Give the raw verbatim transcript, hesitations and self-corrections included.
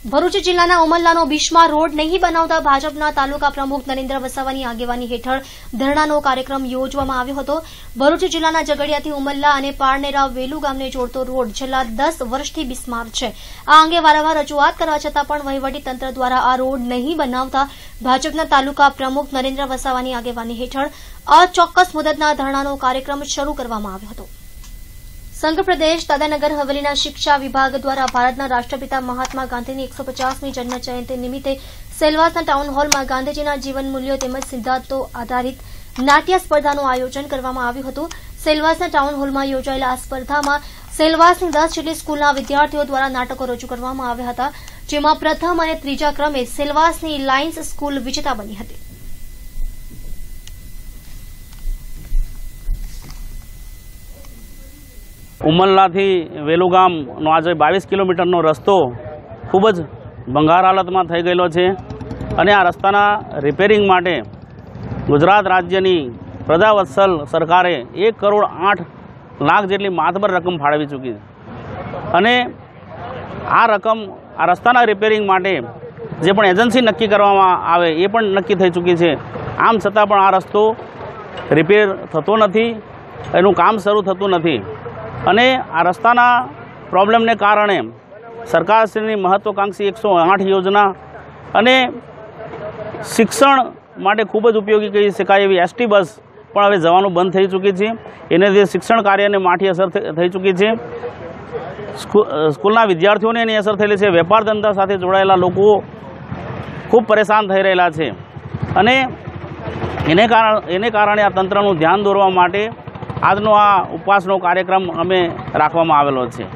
ભરૂચ જિલ્લાના ઉમરલાનો બિસ્માર રોડ નહીં બનાવતા ભાજપના તાલુકા પ્રમુખ નરેન્દ્ર વસાવાની આગેવાની હેઠળ ધરણાનો કાર્યક્રમ યોજવામાં આવ્યો હતો। ભરૂચ જિલ્લાના ઝઘડિયાથી ઉમરલા અને પારનેરા વેલુ ગામને જોડતો રોડ છેલ્લા દસ વર્ષથી બિસ્માર છે। આ અંગે વારંવાર રજૂઆત કરવા છતાં પણ વહીવટીતંત્ર દ્વારા આ રોડ નહીં બનાવતા ભાજપના તાલુકા પ્રમુખ નરેન્દ્ર વસાવાની આગેવાની હેઠળ અચોક્કસ મુદતના ધરણાનો કાર્યક્રમ શરૂ કરવામાં આવ્યો હતો। સંઘ પ્રદેશ દાદાનગર હવેલીના શિક્ષા વિભાગ દ્વારા ભારતના રાષ્ટ્રપિતા મહાત્મા ગાંધીની એકસો પચાસમી જન્મ જયંતિ નિમિત્તે સેલવાસના ટાઉન હોલમાં ગાંધીજીના જીવન મૂલ્યો તેમજ સિદ્ધાંતો આધારિત નાટ્ય સ્પર્ધાનું આયોજન કરવામાં આવ્યું હતું। સેલવાસના ટાઉન હોલમાં યોજાયેલા આ સ્પર્ધામાં સેલવાસની દસ જેટલી સ્કૂલના વિદ્યાર્થીઓ દ્વારા નાટકો રજૂ કરવામાં આવ્યા હતા, જેમાં પ્રથમ અને ત્રીજા ક્રમે સેલવાસની લાયન્સ સ્કૂલ વિજેતા બની હતી। ઉમરલાથી વેલુ ગામનો આજે બાવીસ કિલોમીટરનો રસ્તો ખૂબ જ ભંગાર હાલતમાં થઈ ગયેલો છે અને આ રસ્તાના રિપેરિંગ માટે ગુજરાત રાજ્યની પ્રજાવત્સલ સરકારે એક કરોડ આઠ લાખ જેટલી માતબર રકમ ફાળવી ચૂકી છે અને આ રકમ આ રસ્તાના રિપેરિંગ માટે જે પણ એજન્સી નક્કી કરવામાં આવે એ પણ નક્કી થઈ ચૂકી છે। આમ છતાં પણ આ રસ્તો રિપેર થતો નથી, એનું કામ શરૂ થતું નથી અને આ રસ્તાના પ્રોબ્લેમને કારણે સરકારશ્રીની મહત્વાકાંક્ષી એકસો આઠ યોજના અને શિક્ષણ માટે ખૂબ જ ઉપયોગી કહી શકાય એવી એસટી બસ પણ હવે જવાનું બંધ થઈ ચૂકી છે। એને લીધે શિક્ષણ કાર્યને માઠી અસર થઈ ચૂકી છે। સ્કૂલના વિદ્યાર્થીઓને એની અસર થયેલી છે। વેપાર ધંધા સાથે જોડાયેલા લોકો ખૂબ પરેશાન થઈ રહેલા છે અને એને કારણે એને કારણે આ તંત્રનું ધ્યાન દોરવા માટે આજનો આ ઉપવાસનો કાર્યક્રમ અમે રાખવામાં આવેલો છે।